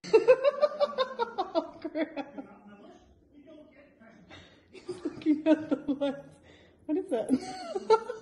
Oh, crap. He's looking at the lights. What is that?